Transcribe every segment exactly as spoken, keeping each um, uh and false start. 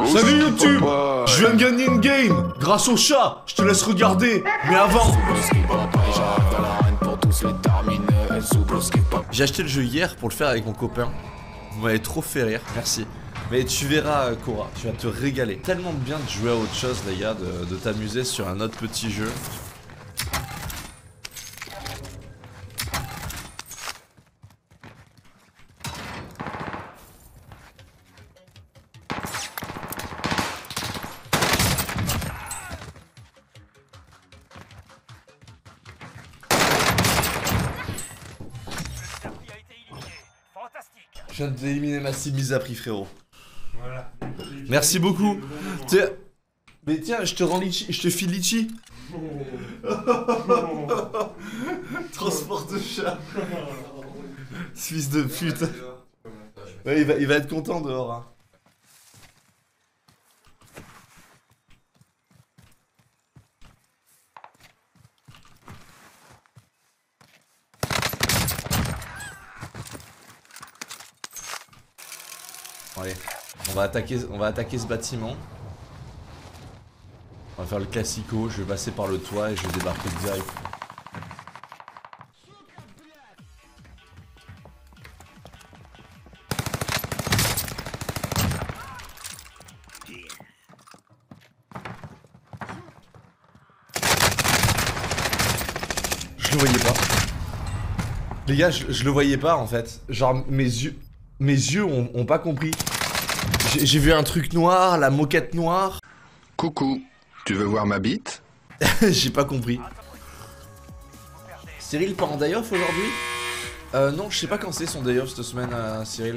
Salut YouTube. Je viens de gagner une game grâce au chat. Je te laisse regarder. Mais avant, j'ai acheté le jeu hier pour le faire avec mon copain. Vous m'avez trop fait rire, merci. Mais tu verras Cora, tu vas te régaler. Tellement bien de jouer à autre chose les gars, de, de t'amuser sur un autre petit jeu. Je viens d'éliminer ma sim mise à prix frérot. Voilà. Merci beaucoup. Tiens. Mais tiens, je te rends litchi, je te file litchi. Transport de chat. Fils de pute. Ouais, il va, il va être content dehors. Hein. Allez, on va attaquer, on va attaquer ce bâtiment. On va faire le classico, je vais passer par le toit et je vais débarquer direct. Je le voyais pas. Les gars, je, je le voyais pas en fait. Genre mes yeux... Mes yeux ont, ont pas compris. J'ai vu un truc noir, la moquette noire. Coucou, tu veux voir ma bite? J'ai pas compris. Cyril part en day off aujourd'hui? Euh non, je sais pas quand c'est son day off cette semaine, euh, Cyril.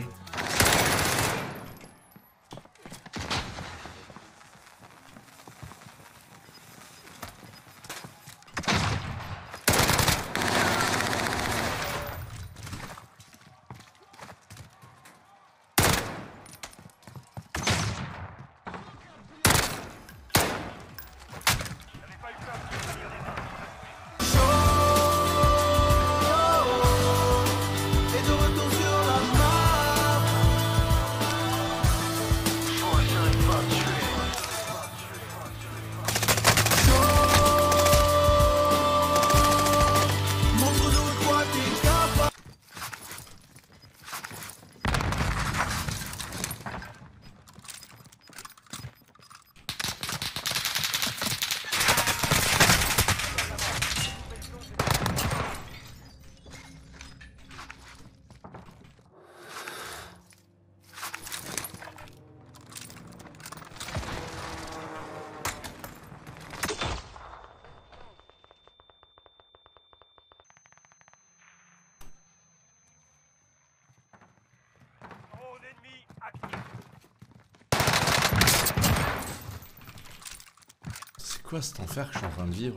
C'est quoi cet enfer que je suis en train de vivre?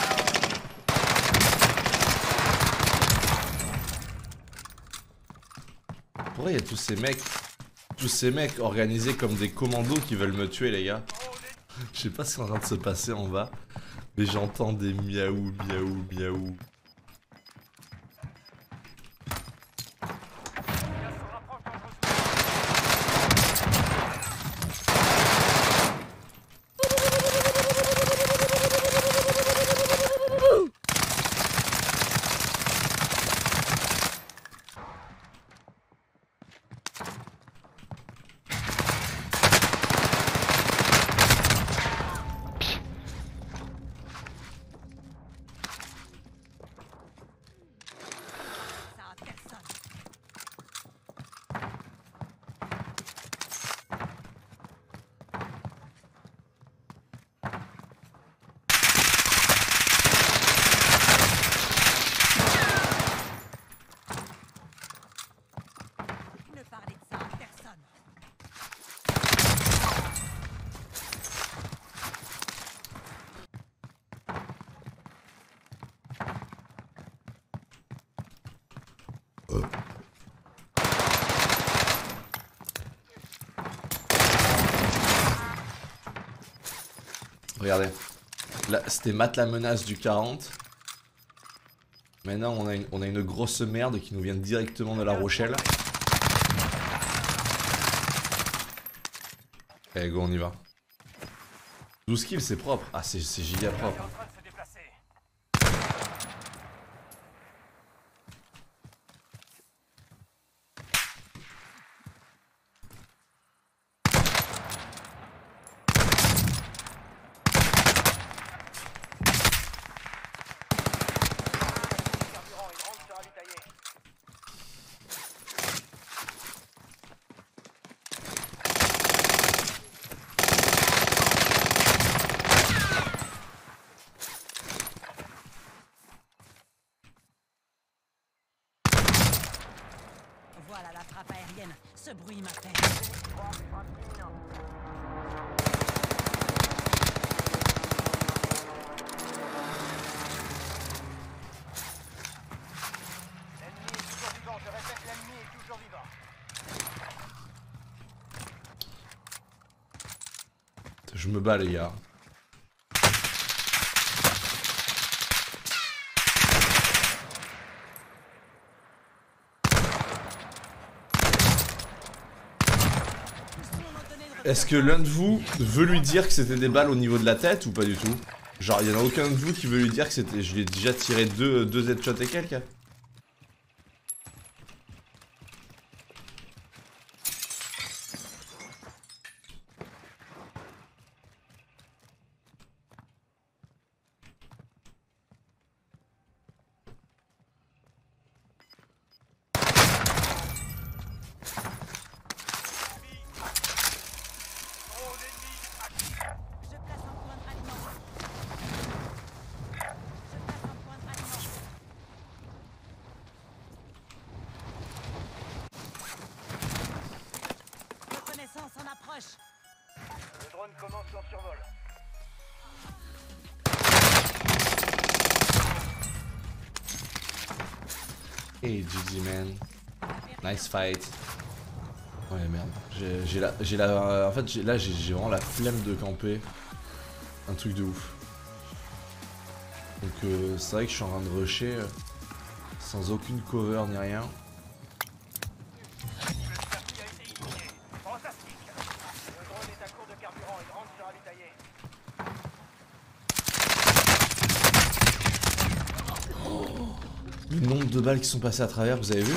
Pourquoi il y a tous ces mecs, tous ces mecs organisés comme des commandos qui veulent me tuer les gars? Je sais pas ce qui est en train de se passer en bas, mais j'entends des miaou, miaou, miaou. Regardez, là c'était Matt la menace du quarante. Maintenant on a, une, on a une grosse merde qui nous vient directement de La Rochelle. Allez, go, on y va. douze kills, c'est propre. Ah, c'est giga propre. Voilà la frappe aérienne. Ce bruit m'appelle. L'ennemi est toujours vivant, je répète, l'ennemi est toujours vivant. Je me bats, les gars. Est-ce que l'un de vous veut lui dire que c'était des balles au niveau de la tête ou pas du tout? Genre, il y en a aucun de vous qui veut lui dire que c'était... Je lui ai déjà tiré deux, deux headshots et quelques. Reconnaissance en approche. Le drone commence son survol. Hey G G man. Nice fight. Ouais merde. J'ai la... J'ai la... En fait là j'ai vraiment la flemme de camper. Un truc de ouf. Donc euh, c'est vrai que je suis en train de rusher euh, sans aucune cover ni rien. Fantastique. Le drone est à court de carburant, il rentre se ravitailler. Le nombre de balles qui sont passées à travers, vous avez vu?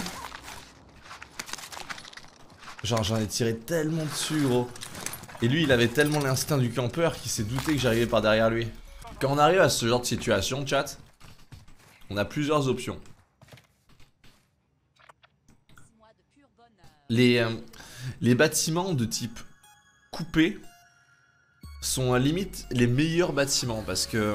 Genre j'en ai tiré tellement dessus gros. Et lui il avait tellement l'instinct du campeur qu'il s'est douté que j'arrivais par derrière lui. Quand on arrive à ce genre de situation, chat, on a plusieurs options. Les, euh, les bâtiments de type coupé sont à limite les meilleurs bâtiments parce que...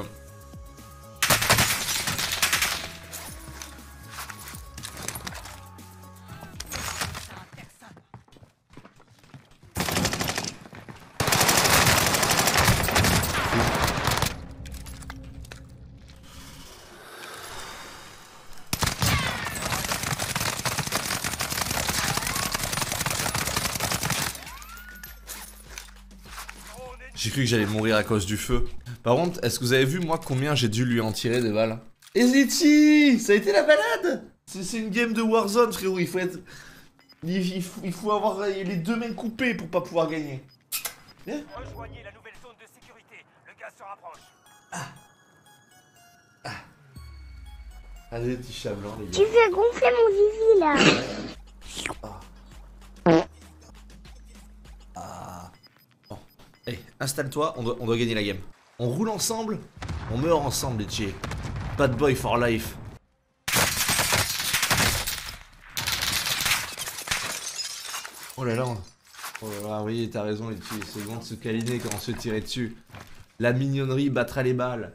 J'ai cru que j'allais mourir à cause du feu. Par contre, est-ce que vous avez vu moi combien j'ai dû lui en tirer des balles? Ezeti, ça a été la balade. C'est une game de Warzone frérot, il faut être... Il, il, faut, il faut avoir les deux mains coupées pour pas pouvoir gagner. Yeah. Rejoignez la nouvelle zone de sécurité, le gaz se rapproche. Ah. Ah. Allez les petits chats blancs les gars. Tu fais gonfler mon zizi là. Ah. Ah. Bon. Allez, installe-toi, on doit, on doit gagner la game. On roule ensemble, on meurt ensemble les chiens. Bad boy for life. Oh là là. Oh là là, oui, t'as raison les chiens. C'est bon de se câliner quand on se tirait dessus. La mignonnerie battra les balles.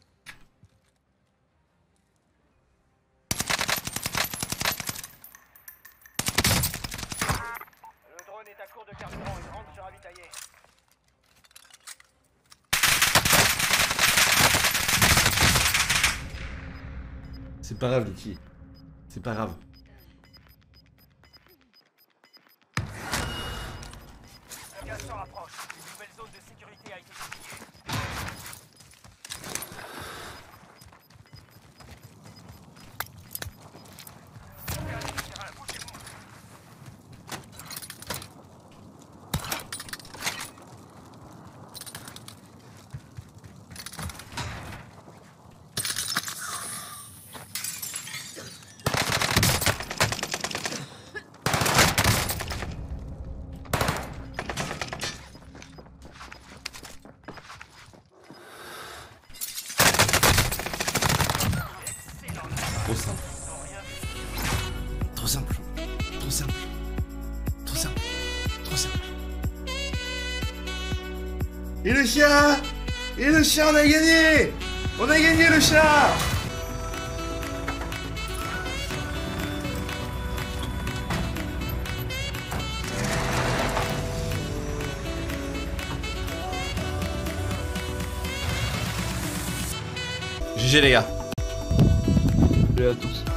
Le drone est à court de carburant, il rentre se ravitailler. C'est pas grave, Lucky. C'est pas grave. Le gaz se rapproche, une nouvelle zone de sécurité a été désignée. Trop simple. Trop simple. Trop simple. Trop simple. Trop simple. Et le chat! Et le chat, on a gagné! On a gagné le chat! G G les gars. Salut à tous.